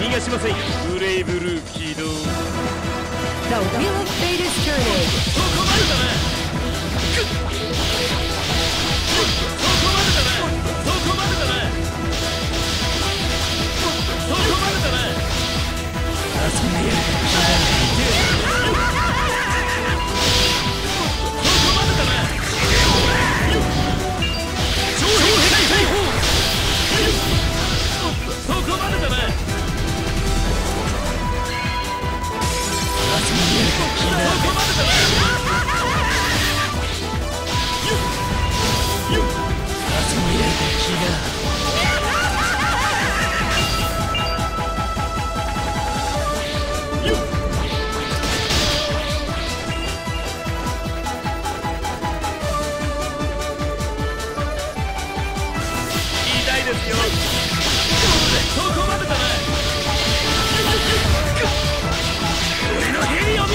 逃がしませんよ。ブレイブルー起動。 The wheel of fate is turning. そこまでだな。そこまでだな。そこまでだな。そこまでだな。遊んでやる。そこまでだな。超変態大砲。そこまでだな。そこまでだな。痛いですよ。そこまでだな。俺のヘリを見ろ。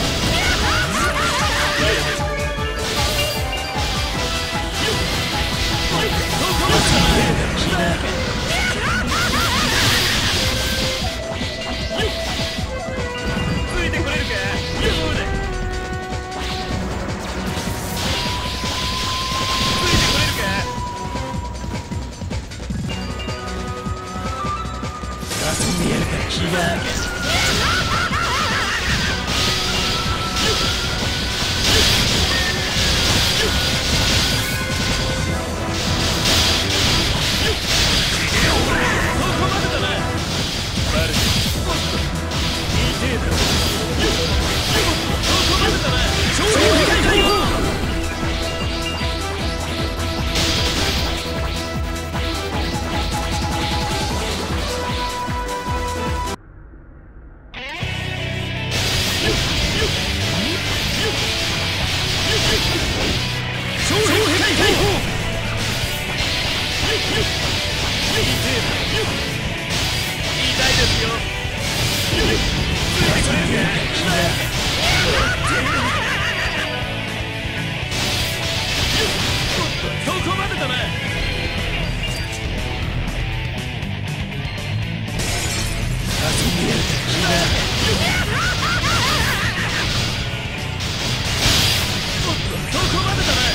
ついてくれるか。遊んでやるから気が上げ。そこまでだな。遊んでやるからそこまでだな。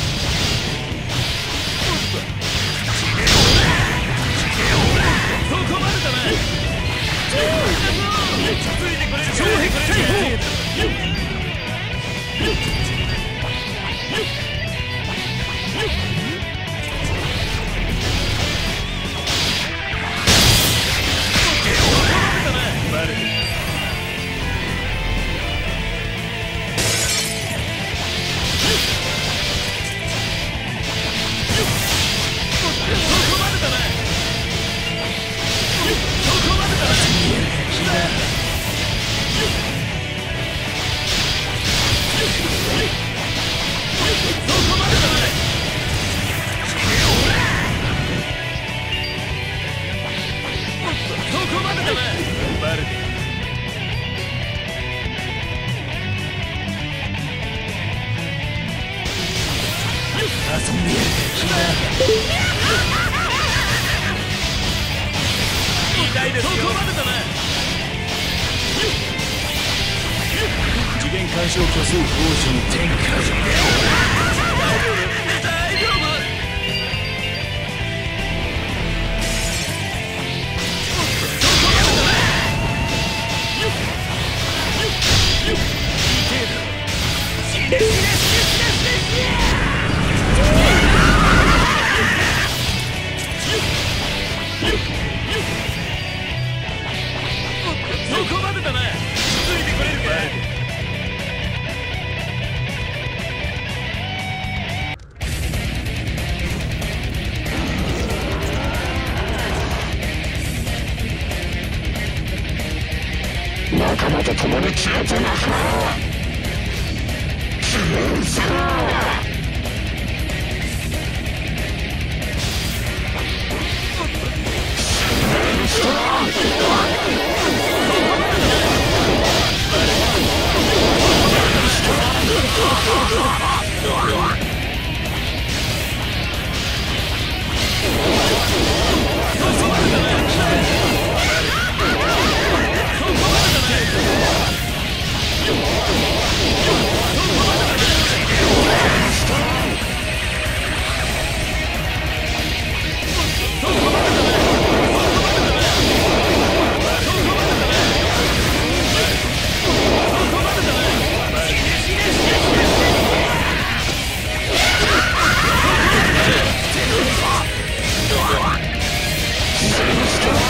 そこまでだな。ついてくれる超変態砲。痛いですよ。そこまでだな。次元干渉虚数方針展開。大丈夫。そこまでだな。ついてくれるか。仲間と共に血を邪魔しろ。消え失せろ。そこまでだな。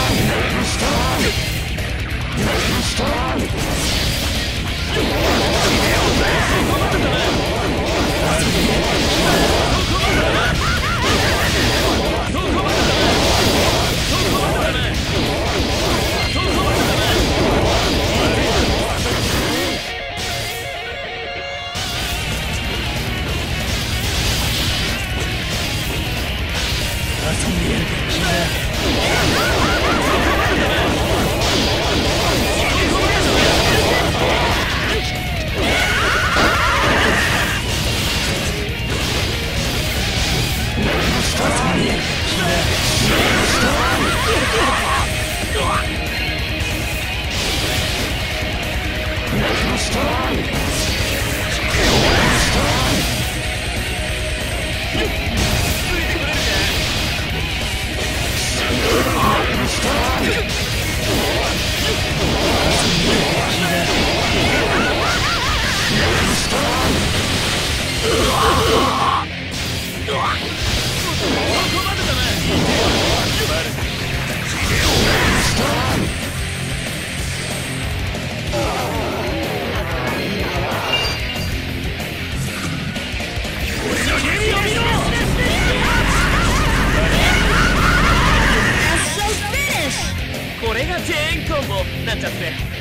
これがチェーンコンボなんちゃって。